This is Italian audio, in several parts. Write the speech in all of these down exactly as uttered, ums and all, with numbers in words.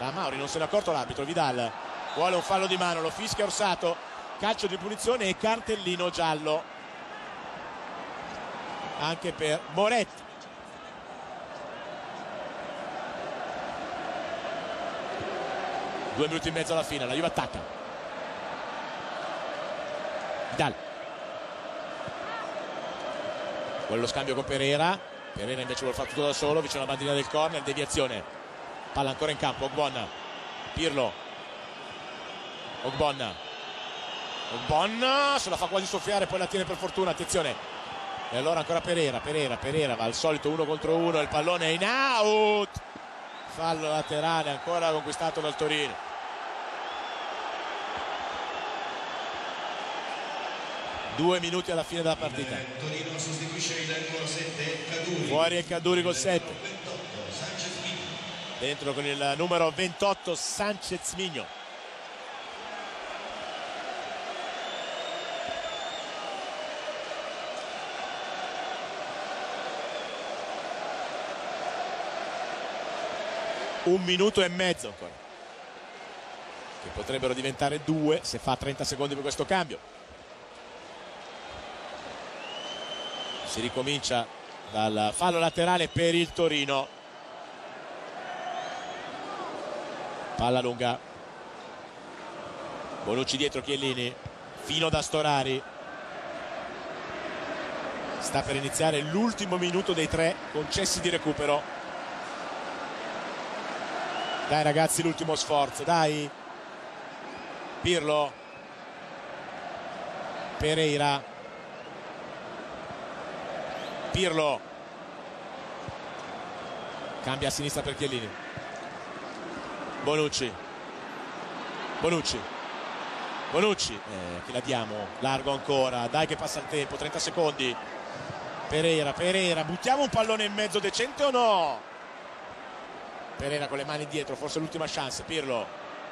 Da Mauri non se n'è accorto l'arbitro. Vidal vuole un fallo di mano, lo fischia Orsato, calcio di punizione e cartellino giallo anche per Moretti. Due minuti e mezzo alla fine, la Juve attacca. Vidal vuole lo scambio con Pereira. Pereira invece vuole fare tutto da solo, vicino alla bandina del corner, deviazione, palla ancora in campo. Ogbonna, Pirlo, Ogbonna, Ogbonna se la fa quasi soffiare, poi la tiene per fortuna, attenzione. E allora ancora Pereira, Pereira, Pereira va al solito uno contro uno, il pallone è in out, fallo laterale ancora conquistato dal Torino. Due minuti alla fine della partita. Torino sostituisce il numero sette Caduri. Fuori il Caduri col sette. Dentro con il numero ventotto Sanchez Migno. Un minuto e mezzo ancora, che potrebbero diventare due se fa trenta secondi per questo cambio. Si ricomincia dal fallo laterale per il Torino. Palla lunga, Bonucci dietro Chiellini, fino da Storari. Sta per iniziare l'ultimo minuto dei tre concessi di recupero. Dai ragazzi, l'ultimo sforzo, dai. Pirlo, Pereira, Pirlo cambia a sinistra per Chiellini. Bonucci, Bonucci, Bonucci, eh, che la diamo, largo ancora, dai che passa il tempo, trenta secondi. Pereira, Pereira, buttiamo un pallone in mezzo decente o no? Pereira con le mani dietro, forse l'ultima chance. Pirlo,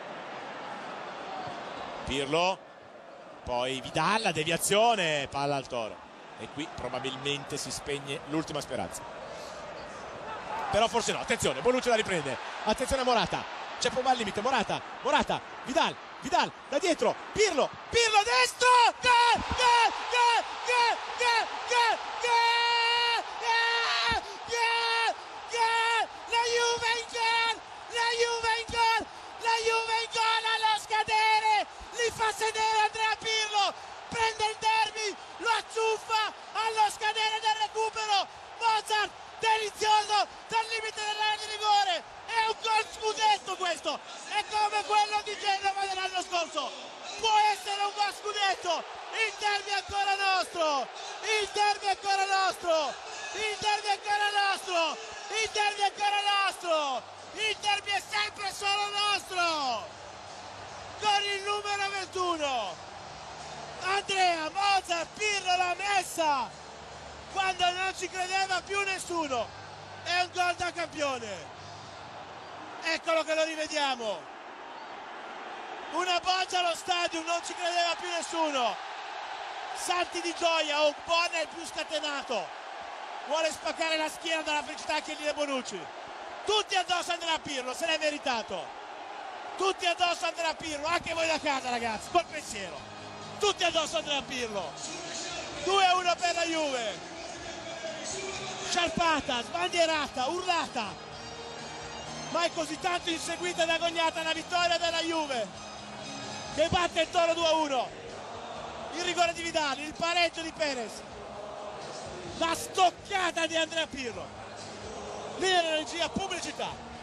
Pirlo, poi Vidal, la deviazione, palla al Toro. E qui probabilmente si spegne l'ultima speranza. Però forse no, attenzione, Bonucci la riprende. Attenzione a Morata, c'è proprio al limite, Morata, Morata, Vidal, Vidal, da dietro, Pirlo, Pirlo destro, gol, gol, gol, gol, gol, gol, gol, gol, gol, gol, la Juve in gol, la Juve in gol, la Juve in gol allo scadere, li fa sedere Andrea Pirlo, prende il derby, lo azzuffa allo scadere del recupero. Mozart, delizioso dal limite dell'area di rigore, è un gol scudetto questo, è come quello di Genova dell'anno scorso, può essere un gol scudetto. Il derby è ancora nostro, il derby è ancora nostro, il derby è ancora nostro, il derby è ancora nostro, il derby è sempre solo nostro, con il numero ventuno. Andrea Mozart, Pirlo l'ha messa quando non ci credeva più nessuno, è un gol da campione. Eccolo che lo rivediamo, una boncia allo stadio, non ci credeva più nessuno, salti di gioia. Ogbonna è il più scatenato, vuole spaccare la schiena dalla felicità che gli è Bonucci. Tutti addosso Andrea Pirlo, se l'è meritato, tutti addosso Andrea Pirlo, anche voi da casa ragazzi, col pensiero, tutti addosso Andrea Pirlo. Due a uno per la Juve, sciarpata, sbandierata, urlata, mai così tanto inseguita ed agognata la vittoria della Juve, che batte il Toro due a uno. Il rigore di Vidal, il pareggio di Perez, la stoccata di Andrea Pirlo, l'energia, pubblicità.